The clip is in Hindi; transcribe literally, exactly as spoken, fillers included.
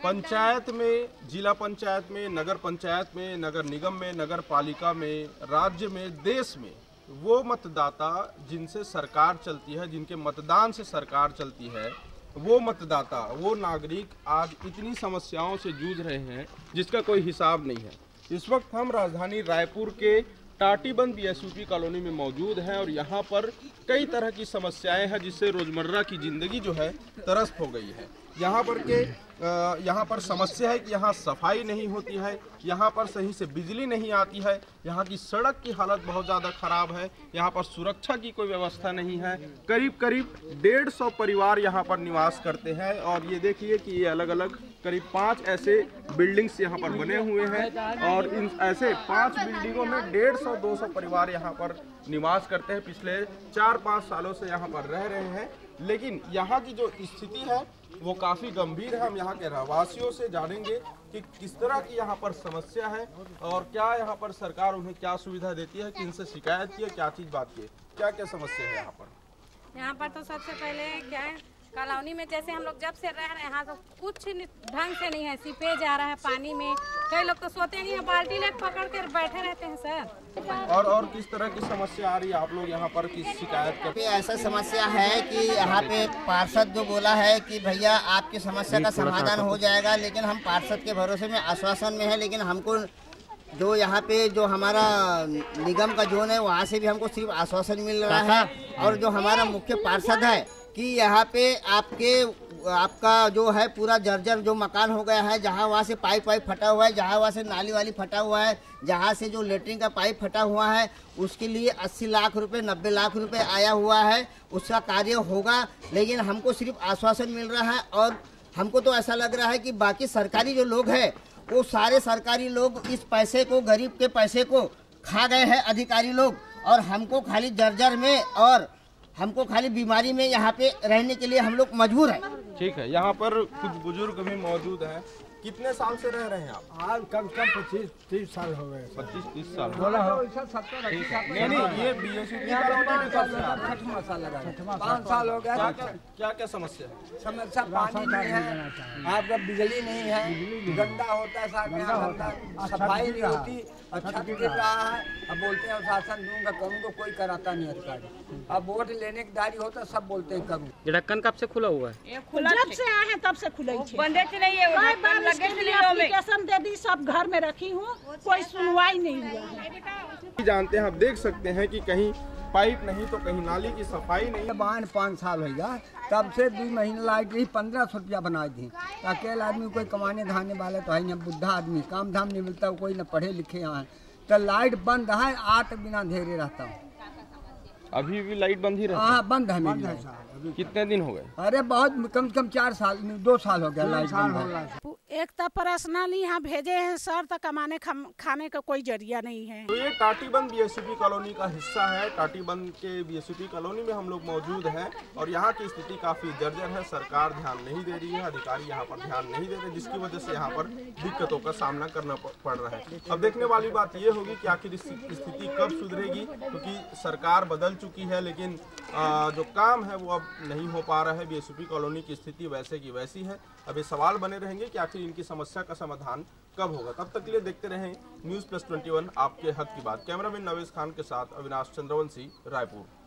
पंचायत में, जिला पंचायत में, नगर पंचायत में, नगर निगम में, नगर पालिका में, राज्य में, देश में वो मतदाता जिनसे सरकार चलती है, जिनके मतदान से सरकार चलती है, वो मतदाता, वो नागरिक आज इतनी समस्याओं से जूझ रहे हैं जिसका कोई हिसाब नहीं है। इस वक्त हम राजधानी रायपुर के टाटीबंध बीएसयूपी कॉलोनी में मौजूद हैं और यहाँ पर कई तरह की समस्याएं हैं जिससे रोजमर्रा की जिंदगी जो है त्रस्त हो गई है। यहाँ पर के यहाँ पर समस्या है कि यहाँ सफाई नहीं होती है, यहाँ पर सही से बिजली नहीं आती है, यहाँ की सड़क की हालत बहुत ज़्यादा ख़राब है, यहाँ पर सुरक्षा की कोई व्यवस्था नहीं है। करीब करीब डेढ़ सौ परिवार यहाँ पर निवास करते हैं और ये देखिए कि ये अलग अलग करीब पाँच ऐसे बिल्डिंग्स यहाँ पर बने हुए हैं और इन ऐसे पाँच बिल्डिंगों में डेढ़ सौ दो सौ परिवार यहाँ पर निवास करते हैं। पिछले चार पाँच सालों से यहाँ पर रह रहे हैं, लेकिन यहाँ की जो स्थिति है वो काफ़ी गंभीर है। हम यहाँ के रहवासियों से जानेंगे कि किस तरह की यहाँ पर समस्या है और क्या यहाँ पर सरकार उन्हें क्या सुविधा देती है, किनसे शिकायत की है, क्या चीज़ बात की है, क्या क्या समस्या है यहाँ पर। यहाँ पर तो सबसे पहले क्या है, कॉलोनी में जैसे हम लोग जब से रह रहे हैं यहाँ तो कुछ ढंग से नहीं है, सीपेज आ रहा है पानी में, कई लोग तो सोते नहीं है, बाल्टी लेकर पकड़ कर बैठे रहते हैं सर। और और किस तरह की समस्या आ रही है, आप लोग यहाँ पर किस शिकायत करते हैं? ऐसा समस्या है कि यहाँ पे पार्षद जो बोला है कि भैया आपकी समस्या का समाधान हो जाएगा, लेकिन हम पार्षद के भरोसे में आश्वासन में है, लेकिन हमको जो यहाँ पे जो हमारा निगम का जोन है वहाँ से भी हमको सिर्फ आश्वासन मिल रहा है। और जो हमारा मुख्य पार्षद है कि यहाँ पे आपके आपका जो है पूरा जर्जर जो मकान हो गया है, जहाँ वहाँ से पाइप वाइप फटा हुआ है, जहाँ वहाँ से नाली वाली फटा हुआ है, जहाँ से जो लेटरिन का पाइप फटा हुआ है उसके लिए अस्सी लाख रुपए नब्बे लाख रुपए आया हुआ है, उसका कार्य होगा, लेकिन हमको सिर्फ आश्वासन मिल रहा है। और हमको तो ऐसा लग रहा है कि बाकी सरकारी जो लोग हैं वो सारे सरकारी लोग इस पैसे को, गरीब के पैसे को खा गए हैं अधिकारी लोग, और हमको खाली जर्जर में और हमको खाली बीमारी में यहाँ पे रहने के लिए हम लोग मजबूर हैं। ठीक है, यहाँ पर कुछ बुजुर्ग भी मौजूद हैं। कितने साल से रह रहे हैं आप? आज कम से कम पच्चीस तीस साल हो गए। पच्चीस तीस साल बोला हो नहीं नहीं, ये बीएसयूपी कॉलोनी में कब से आ रहे हैं? छठवां साल लगा पाँच साल हो गया। क्या क्या समस्या है? समस्या पानी नहीं है, आपका बिजली नहीं है, गंदा होता है, साफ यहाँ गंदा, सफाई नहीं होती, छत गिर रहा है। अब बोलते हैं शासन दूंगा करूँगा, कोई कराता नहीं अधिकारी। अब वोट लेने की दारी होता है सब बोलते हैं करूँ। ये ढक्कन कब से खुला हुआ है? जब से आए हैं तब से खुले बंदे नहीं है, एप्लीकेशन दे दी, सब घर में रखी हूँ, कोई सुनवाई नहीं हुआ है। जानते हैं, आप देख सकते हैं कि कहीं पाइप नहीं तो कहीं नाली की सफाई नहीं। बान पाँच साल हो गया, तब से दो महीने लाइट रही, पंद्रह सौ रुपया बना दी। अकेला आदमी कोई कमाने धाने वाले तो है न, बुढ़ा आदमी काम धाम नहीं मिलता, कोई न पढ़े लिखे यहाँ, तो लाइट बंद है, आठ बिना धेरे रहता हूँ। अभी भी लाइट बंद ही रहती है? हाँ बंद है मेरी लाइट। कितने दिन हो गए? अरे बहुत कम से कम चार साल दो साल हो गया लाइट बंद है। एक तो पर्सनली यहाँ भेजे हैं सर, तो कमाने खाने का कोई जरिया नहीं है। तो ये टाटीबंध बीएसयूपी कॉलोनी का हिस्सा है। टाटीबंध के बीएसयूपी कॉलोनी में हम लोग मौजूद हैं और यहाँ की स्थिति काफ़ी जर्जर है। सरकार ध्यान नहीं दे रही है, अधिकारी यहाँ पर ध्यान नहीं दे रहे, जिसकी वजह से यहाँ पर दिक्कतों का सामना करना पड़ रहा है। अब देखने वाली बात ये होगी कि आखिर स्थिति कब सुधरेगी, क्योंकि सरकार बदल चुकी है लेकिन जो काम है वो अब नहीं हो पा रहा है। बीएसयूपी कॉलोनी की स्थिति वैसे की वैसी है। अब ये सवाल बने रहेंगे कि आखिर इनकी समस्या का समाधान कब होगा। तब तक के लिए देखते रहें न्यूज़ प्लस ट्वेंटी वन, आपके हक की बात। कैमरामैन नवेश खान के साथ अविनाश चंद्रवंशी, रायपुर।